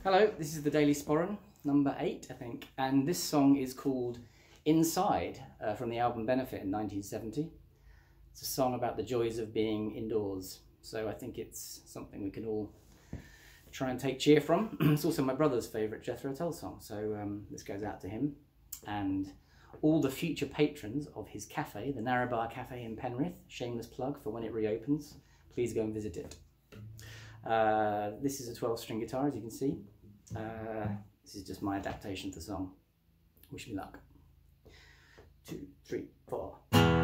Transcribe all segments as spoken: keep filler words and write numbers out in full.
Hello, this is the Daily SPORRAN, number eight, I think, and this song is called Inside, uh, from the album Benefit in nineteen seventy. It's a song about the joys of being indoors, so I think it's something we can all try and take cheer from. It's also my brother's favourite Jethro Tull song, so um, this goes out to him and all the future patrons of his cafe, the Narrowbar Cafe in Penrith. Shameless plug for when it reopens. Please go and visit it. Uh, this is a twelve string guitar, as you can see. Uh, this is just my adaptation of the song. Wish me luck. Two, three, four.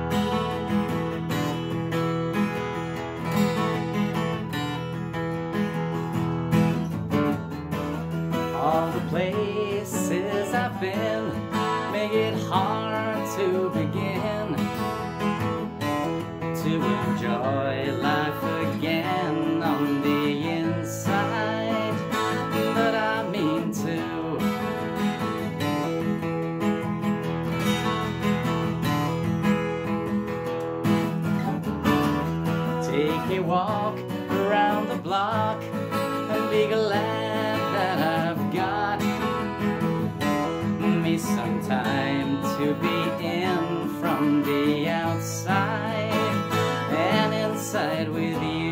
All the places I've been make it hard to begin to enjoy life again on the inside, but I mean to. Take a walk around the block and be glad that I've got me some time to be in from the outside and inside with you.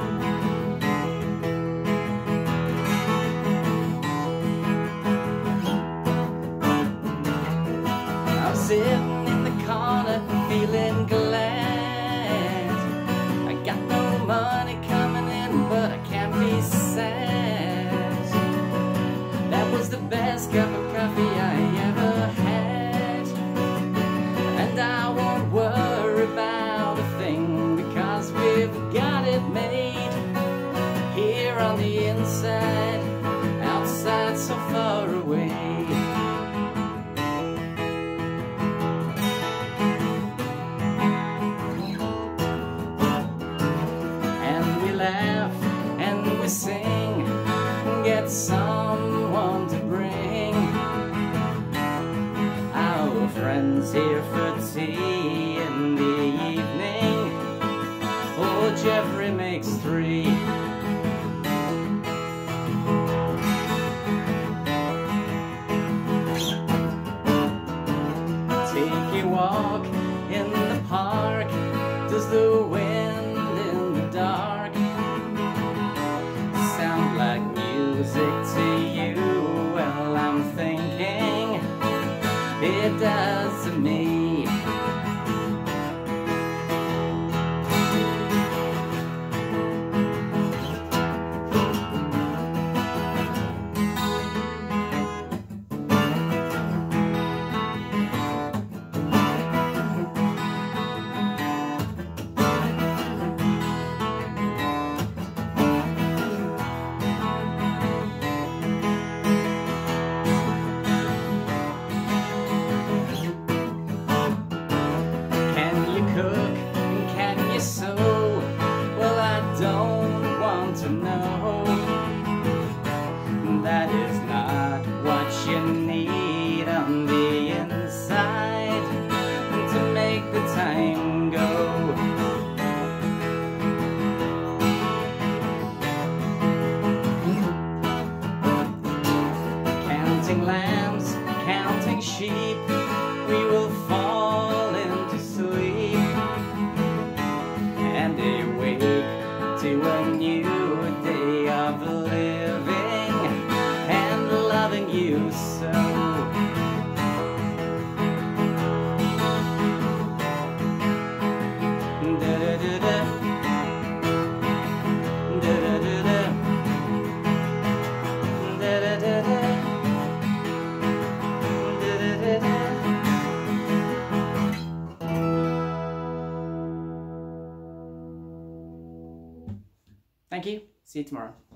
I'm sitting in the corner feeling glad. I got no money coming in, but I can't be sad. That was the best cup of coffee I ever had, and I won't worry about a thing because we've got it made here on the inside, outside so far away. And we laugh and we sing, get someone to bring our friends here for tea in the evening. Oh, Jeffrey makes three. Take a walk in the park. Does the wind in the dark sound like music to you? Well, I'm thinking it does to me. To know that is not what you need on the inside to make the time go. Counting lambs, counting sheep, we will fall into sleep and awake to a new day of living and loving you so. Da-da-da-da. Da-da-da-da. Da-da-da-da. Da-da-da-da. Thank you. See you tomorrow.